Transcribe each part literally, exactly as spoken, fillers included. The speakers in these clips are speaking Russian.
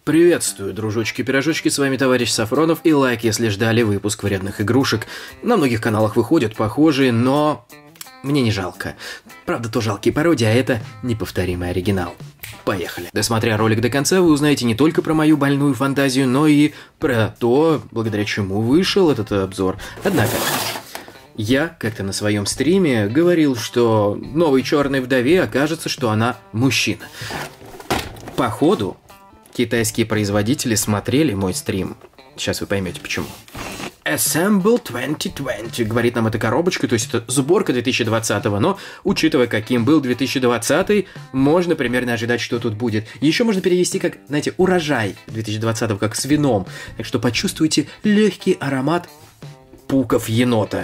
Приветствую, дружочки-пирожочки, с вами товарищ Сафронов, и лайк, если ждали выпуск вредных игрушек. На многих каналах выходят похожие, но мне не жалко. Правда, то жалкие пародии, а это неповторимый оригинал. Поехали. Досмотря ролик до конца, вы узнаете не только про мою больную фантазию, но и про то, благодаря чему вышел этот обзор. Однако, я как-то на своем стриме говорил, что новой черной вдове окажется, что она мужчина. Походу, китайские производители смотрели мой стрим. Сейчас вы поймете почему. Assemble двадцать двадцать, говорит нам эта коробочка, то есть это сборка две тысячи двадцатого, но, учитывая, каким был две тысячи двадцатый, можно примерно ожидать, что тут будет. Еще можно перевести как, знаете, урожай две тысячи двадцатого, как с вином. Так что почувствуйте легкий аромат пуков енота.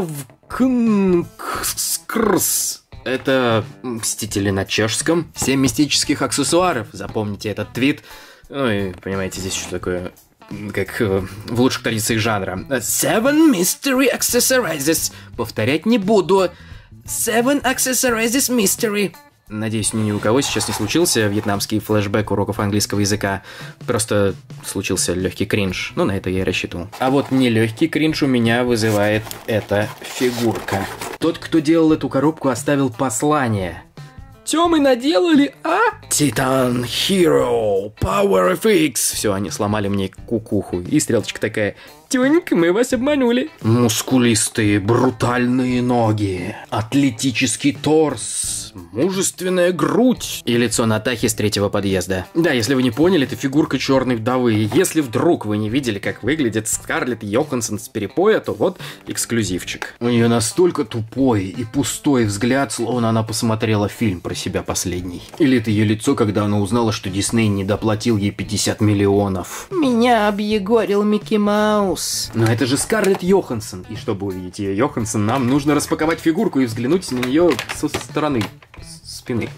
Авкнкскрс. Это Мстители на чешском. Семь мистических аксессуаров. Запомните этот твит. Ну и понимаете, здесь что такое, как э, в лучших традициях жанра. Seven mystery accessorizes. Повторять не буду. Seven accessorizes mystery. Надеюсь, ни у кого сейчас не случился вьетнамский флешбэк уроков английского языка. Просто случился легкий кринж. Ну, на это я и рассчитывал. А вот не легкий кринж у меня вызывает эта фигурка. Тот, кто делал эту коробку, оставил послание. Чё мы наделали, а? Titan Hero Power эф икс. Все, они сломали мне кукуху. И стрелочка такая. Тёнька, мы вас обманули. Мускулистые, брутальные ноги. Атлетический торс. Мужественная грудь. И лицо Натахи с третьего подъезда. Да, если вы не поняли, это фигурка черной вдовы. Если вдруг вы не видели, как выглядит Скарлетт Йоханссон с перепоя, то вот эксклюзивчик. У нее настолько тупой и пустой взгляд, словно она посмотрела фильм про себя последний. Или это ее лицо, когда она узнала, что Дисней не доплатил ей пятьдесят миллионов. Меня объегорил Микки Маус. Но это же Скарлетт Йоханссон. И чтобы увидеть ее Йоханссон, нам нужно распаковать фигурку и взглянуть на нее со стороны. Спины.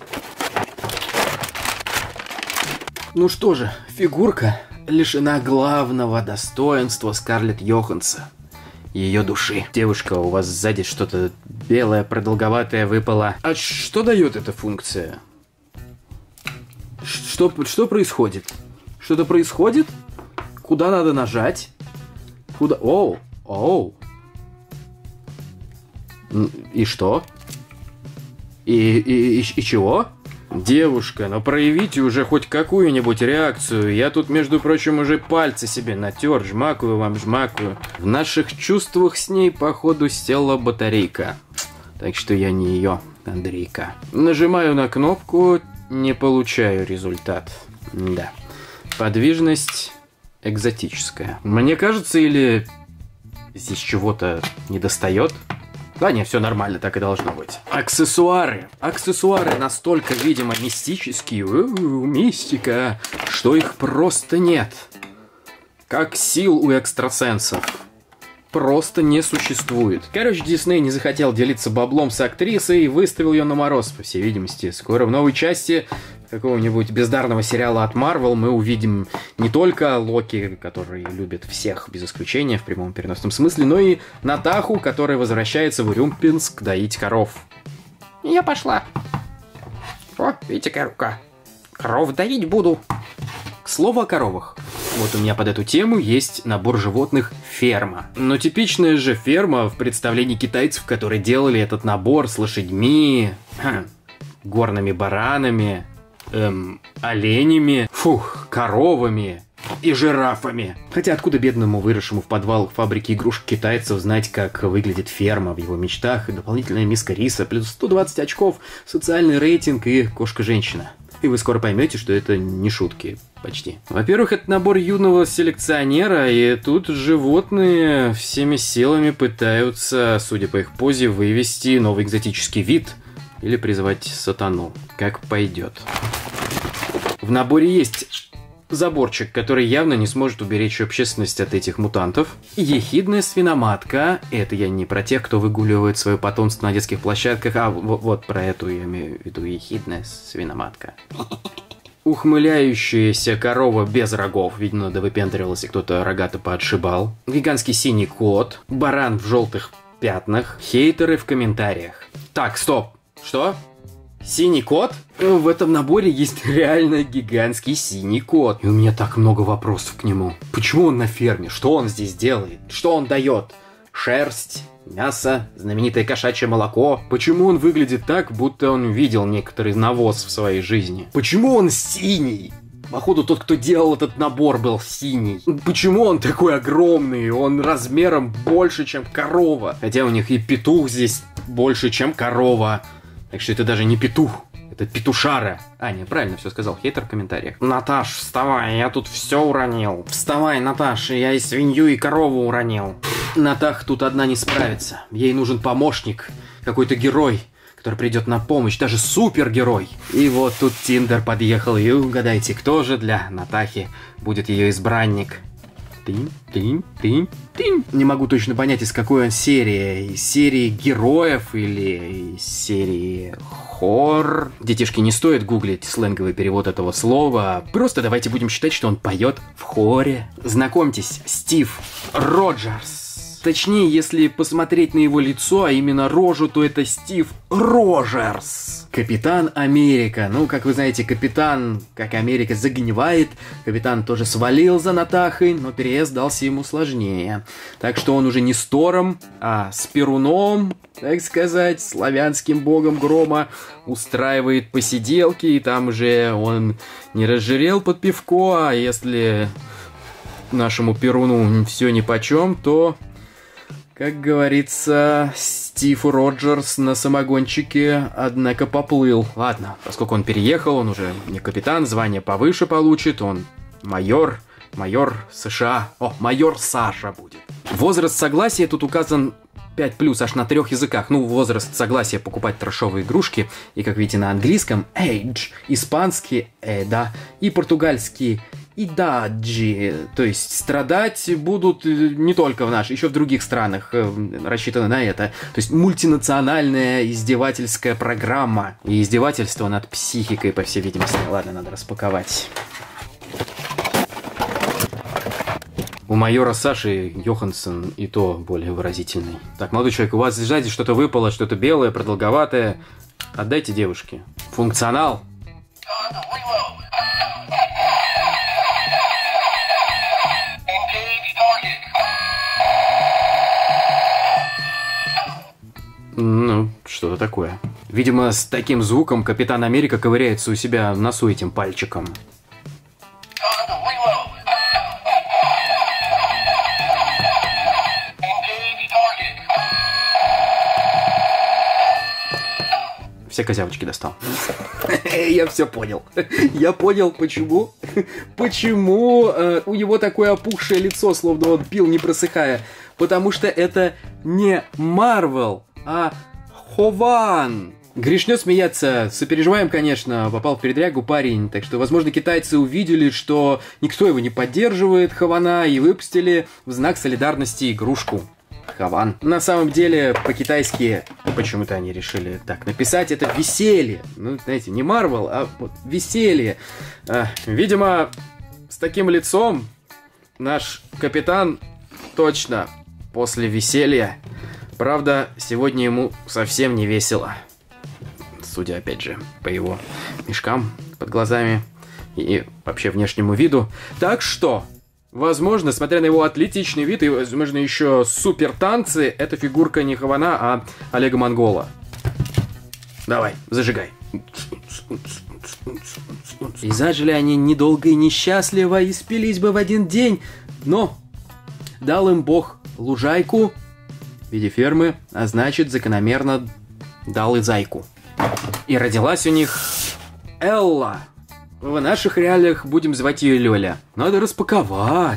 Ну что же, фигурка лишена главного достоинства Скарлетт Йоханссон. Ее души. Девушка, у вас сзади что-то белое, продолговатое выпало. А что дает эта функция? Что, что происходит? Что-то происходит? Куда надо нажать? Куда? Оу, оу. И что? И, и, и, и чего? Девушка, ну проявите уже хоть какую-нибудь реакцию. Я тут, между прочим, уже пальцы себе натер, жмакаю вам, жмакаю. В наших чувствах с ней, походу, села батарейка. Так что я не ее, Андрейка. Нажимаю на кнопку, не получаю результат. Да. Подвижность экзотическая. Мне кажется, или здесь чего-то недостает? Да, не, все нормально, так и должно быть. Аксессуары. Аксессуары настолько, видимо, мистические, у-у-у, мистика, что их просто нет. Как сил у экстрасенсов. Просто не существует. Короче, Дисней не захотел делиться баблом с актрисой и выставил ее на мороз, по всей видимости. Скоро в новой части какого-нибудь бездарного сериала от Marvel мы увидим не только Локи, который любит всех без исключения в прямом переносном смысле, но и Натаху, которая возвращается в Урюмпинск доить коров. Я пошла. О, видите, какая рука. Коров доить буду. К слову о коровах. Вот у меня под эту тему есть набор животных «Ферма». Но типичная же ферма в представлении китайцев, которые делали этот набор с лошадьми, хм, горными баранами, эм, оленями, фух, коровами и жирафами. Хотя откуда бедному, выросшему в подвалах фабрики игрушек китайцев знать, как выглядит ферма в его мечтах, и дополнительная миска риса, плюс сто двадцать очков, социальный рейтинг и кошка-женщина. И вы скоро поймете, что это не шутки. Почти. Во-первых, это набор юного селекционера, и тут животные всеми силами пытаются, судя по их позе, вывести новый экзотический вид или призвать сатану. Как пойдет. В наборе есть заборчик, который явно не сможет уберечь общественность от этих мутантов. Ехидная свиноматка. Это я не про тех, кто выгуливает свое потомство на детских площадках, а вот, вот про эту я имею в виду, ехидная свиноматка. Ухмыляющаяся корова без рогов. Видно, надо выпендривался, кто-то рогато поотшибал. Гигантский синий кот. Баран в желтых пятнах. Хейтеры в комментариях. Так, стоп. Что? Синий кот? В этом наборе есть реально гигантский синий кот. И у меня так много вопросов к нему. Почему он на ферме? Что он здесь делает? Что он дает? Шерсть, мясо, знаменитое кошачье молоко. Почему он выглядит так, будто он видел некоторый навоз в своей жизни? Почему он синий? Походу, тот, кто делал этот набор, был синий. Почему он такой огромный? Он размером больше, чем корова. Хотя у них и петух здесь больше, чем корова. Так что это даже не петух. Это петушара. А, нет, правильно все сказал. Хейтер в комментариях. Наташ, вставай, я тут все уронил. Вставай, Наташ, я и свинью, и корову уронил. Натах тут одна не справится. Ей нужен помощник. Какой-то герой, который придет на помощь, даже супергерой. И вот тут Тиндер подъехал, и угадайте, кто же для Натахи будет ее избранник. Тынь, тынь, тынь, тынь. Не могу точно понять, из какой он серии. Из серии героев или из серии хор. Детишки, не стоит гуглить сленговый перевод этого слова. Просто давайте будем считать, что он поет в хоре. Знакомьтесь, Стив Роджерс. Точнее, если посмотреть на его лицо, а именно рожу, то это Стив Роджерс. Капитан Америка. Ну, как вы знаете, Капитан, как Америка, загнивает. Капитан тоже свалил за Натахой, но переезд дался ему сложнее. Так что он уже не с Тором, а с Перуном, так сказать, славянским богом грома, устраивает посиделки, и там уже он не разжирел под пивко, а если нашему Перуну все нипочем, то... Как говорится, Стив Роджерс на самогончике, однако, поплыл. Ладно, поскольку он переехал, он уже не капитан, звание повыше получит, он майор, майор США. О, майор Саша будет. Возраст согласия тут указан пять плюс, аж на трех языках. Ну, возраст согласия покупать трэшовые игрушки. И, как видите, на английском age, испанский эда и португальский идаджи, то есть страдать будут не только в наших, еще в других странах рассчитано на это. То есть мультинациональная издевательская программа и издевательство над психикой, по всей видимости. Ладно, надо распаковать. У майора Саши Йоханссон и то более выразительный. Так, молодой человек, у вас сзади что-то выпало, что-то белое, продолговатое. Отдайте девушке. Функционал. Ну, что-то такое. Видимо, с таким звуком Капитан Америка ковыряется у себя в носу этим пальчиком. Все козявочки достал. Я все понял. Я понял, почему. Почему э, у него такое опухшее лицо, словно он пил, не просыхая. Потому что это не Марвел, а Хован. Грешно смеяться. Сопереживаем, конечно, попал в передрягу парень. Так что, возможно, китайцы увидели, что никто его не поддерживает, Хована, и выпустили в знак солидарности игрушку. Хован. На самом деле, по-китайски почему-то они решили так написать. Это веселье. Ну, знаете, не Марвел, а вот веселье. А, видимо, с таким лицом наш капитан точно после веселья. Правда, сегодня ему совсем не весело. Судя, опять же, по его мешкам под глазами и вообще внешнему виду. Так что, возможно, смотря на его атлетичный вид и, возможно, еще супер танцы, эта фигурка не Хована, а Олега Монгола. Давай, зажигай. И зажили они недолго и несчастливо, и спились бы в один день, но дал им Бог лужайку в виде фермы, а значит, закономерно дал и зайку. И родилась у них Элла. В наших реалиях будем звать ее Лёля. Надо распаковать.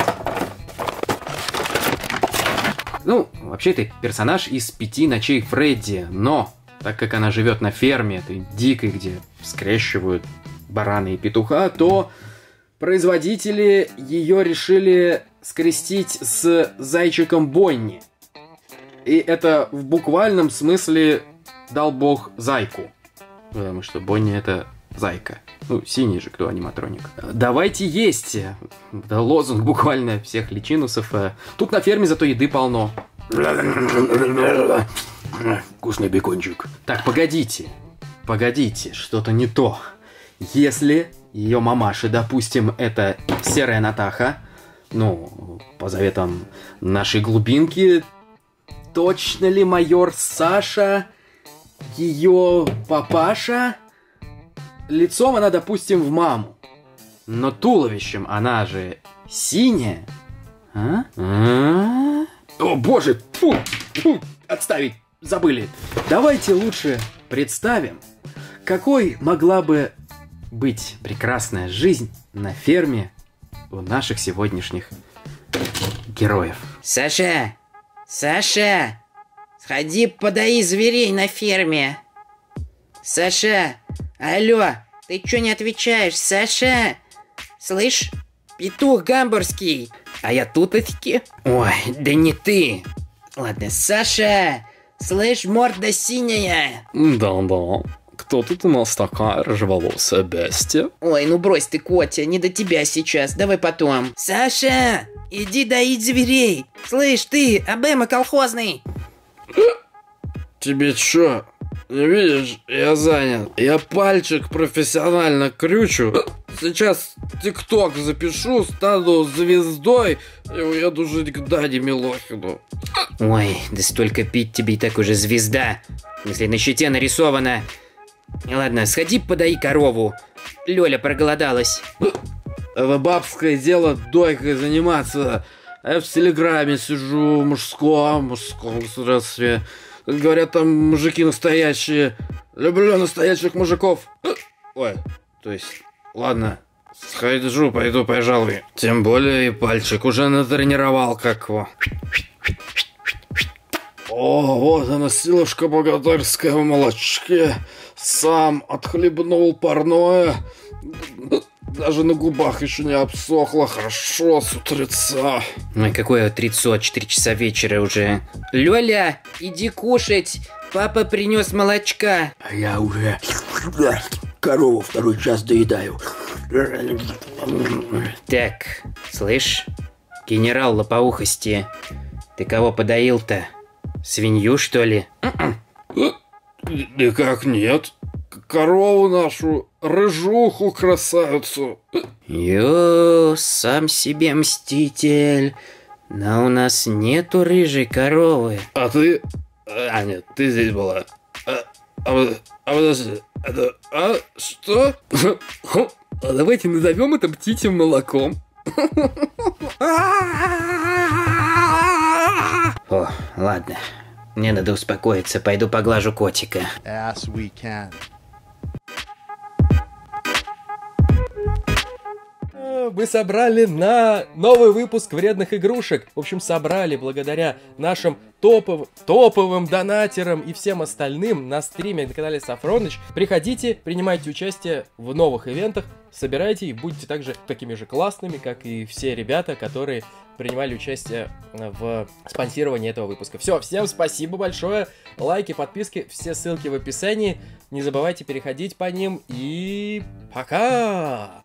Ну, вообще, это персонаж из «Пяти ночей Фредди», но так как она живет на ферме, этой дикой, где скрещивают барана и петуха, то производители ее решили скрестить с зайчиком Бонни. И это в буквальном смысле дал бог зайку. Потому что Бонни это зайка. Ну, синий же, кто аниматроник. Давайте есть. Да, лозунг буквально всех личинусов. Тут на ферме зато еды полно. Вкусный бекончик. Так, погодите. погодите, что-то не то. Если ее мамаша, допустим, это серая Натаха, ну, по заветам нашей глубинки, точно ли майор Саша ее папаша? Лицом она, допустим, в маму, но туловищем она же синяя. А? А? О, боже, фу, фу, отставить, забыли. Давайте лучше представим, какой могла бы быть прекрасная жизнь на ферме у наших сегодняшних героев. Саша, Саша, сходи подай зверей на ферме. Саша, алло, ты чё не отвечаешь, Саша? Слышь, петух гамбургский, а я тут-таки. Ой, да не ты. Ладно, Саша, слышь, морда синяя. Да-да. Кто тут у нас такая рыжеволосая бестия? Ой, ну брось ты, Котя, не до тебя сейчас, давай потом. Саша, иди доить зверей. Слышь, ты, Абэма колхозный. Тебе чё? Не видишь, я занят. Я пальчик профессионально крючу. Сейчас тикток запишу, стану звездой и уеду жить к Дане Милохину. Ой, да столько пить тебе и так уже звезда. Если на щите нарисовано. Ладно, сходи подай корову. Лёля проголодалась. Это бабское дело дойкой заниматься. А я в телеграме сижу, в мужском, мужском государстве. Как говорят, там мужики настоящие. Люблю настоящих мужиков. Ой, то есть, ладно, схожу, пойду, пожалуй. Тем более и пальчик уже натренировал, как его. О, вот она, силушка богатырская в молочке. Сам отхлебнул парное. Даже на губах еще не обсохло. Хорошо с утреца. Ой, какое утрецо, четыре часа вечера уже. Лёля, иди кушать. Папа принес молочка. А я уже корову второй час доедаю. Так, слышь, генерал лопоухости, ты кого подоил-то? Свинью, что ли? Никак нет. Корову нашу, рыжуху красавицу. Ё, сам себе мститель. Но у нас нету рыжей коровы. А ты... А, нет, ты здесь была. А, а, а подожди, это... А, что? А давайте назовем это птичьим молоком. О, ладно. Мне надо успокоиться, пойду поглажу котика. As we can. Мы собрали на новый выпуск вредных игрушек. В общем, собрали благодаря нашим топов... топовым донатерам и всем остальным на стриме на канале Сафроныч. Приходите, принимайте участие в новых ивентах, собирайте и будьте также такими же классными, как и все ребята, которые принимали участие в спонсировании этого выпуска. Все, всем спасибо большое. Лайки, подписки, все ссылки в описании. Не забывайте переходить по ним. И пока!